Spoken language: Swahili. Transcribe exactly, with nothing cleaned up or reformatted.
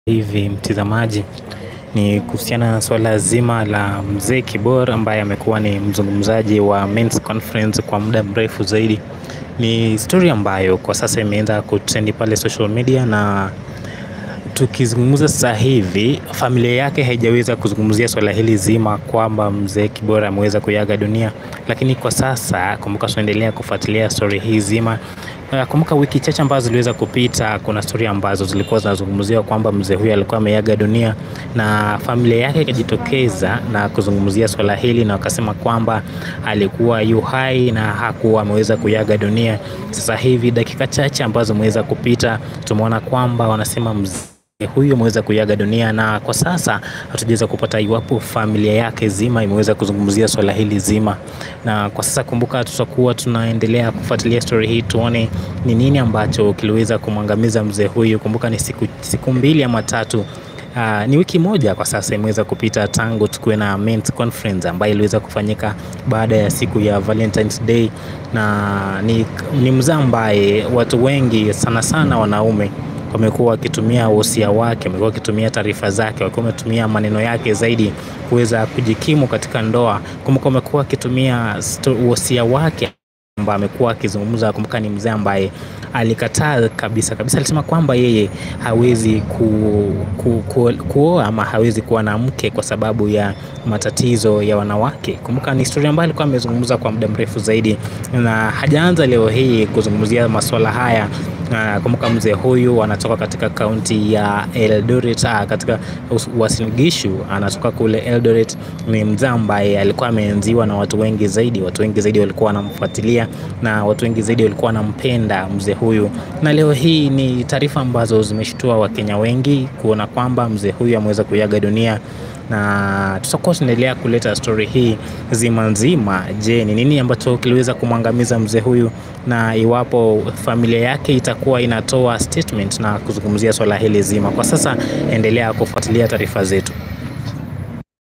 Hivi mtazamaji, ni kuhusiana na swala zima la Mzee Kibor ambaye amekuwa ni mzungumzaji wa Men's Conference kwa muda mrefu zaidi. Ni story ambayo kwa sasa imeanza kutrendi pale social media, na tukizungumza sasa hivi familia yake haijaweza kuzungumzia swala hili zima kwamba Mzee Kibor ameweza kuaga dunia, lakini kwa sasa kumbuka tunaendelea kufuatilia story hii zima. Kumbuka wiki chache ambazo ziliweza kupita, kuna story ambazo zilikuwa zinazungumziwa kwamba mzee huyu alikuwa ameaga dunia, na familia yake ikajitokeza na kuzungumzia swala hili na wakasema kwamba alikuwa yu hai na hakuwa ameweza kuaga dunia. Sasa hivi dakika chache ambazo zimeweza kupita, tumeona kwamba wanasema mzee huyu ameweza kuaga dunia, na kwa sasa hatujaweza kupata iwapo familia yake zima imeweza kuzungumzia swala hili zima. Na kwa sasa kumbuka tutakuwa tunaendelea kufuatilia story hii tuone ni nini ambacho kiliweza kumwangamiza mzee huyu. Kumbuka ni siku siku mbili ama tatu, Uh, ni wiki moja kwa sasa imeweza kupita tangu tukue na Men's Conference ambayo iliweza kufanyika baada ya siku ya Valentine's Day, na ni, ni mzee ambaye watu wengi sana sana wanaume wamekuwa wakitumia wosia wake, wamekuwa wakitumia taarifa zake, wamekuwa wakitumia maneno yake zaidi kuweza kujikimu katika ndoa. Kumbuka wamekuwa wakitumia wosia wake ambaye amekuwa akizungumza. Kumbuka ni mzee ambaye alikataa kabisa kabisa, alisema kwamba yeye hawezi ku, ku, ku, kuoa ama hawezi kuwa na mke kwa sababu ya matatizo ya wanawake. Kumbuka ni historia ambayo alikuwa amezungumza kwa muda mrefu zaidi, na hajaanza leo hii kuzungumzia masuala haya. Na kumbuka mzee huyu anatoka katika kaunti ya Eldoret, katika Uasin Gishu, anatoka kule Eldoret. Ni mzee ambaye alikuwa ameenziwa na watu wengi zaidi, watu wengi zaidi walikuwa wanamfuatilia na watu wengi zaidi walikuwa wanampenda mzee huyu. Na leo hii ni taarifa ambazo zimeshtua Wakenya wengi kuona kwamba mzee huyu ameweza kuaga dunia, na tutakuwa tunaendelea kuleta story hii zima nzima. Je, ni nini ambacho kiliweza kumwangamiza mzee huyu, na iwapo familia yake itakuwa inatoa statement na kuzungumzia swala hili zima. Kwa sasa endelea kufuatilia taarifa zetu.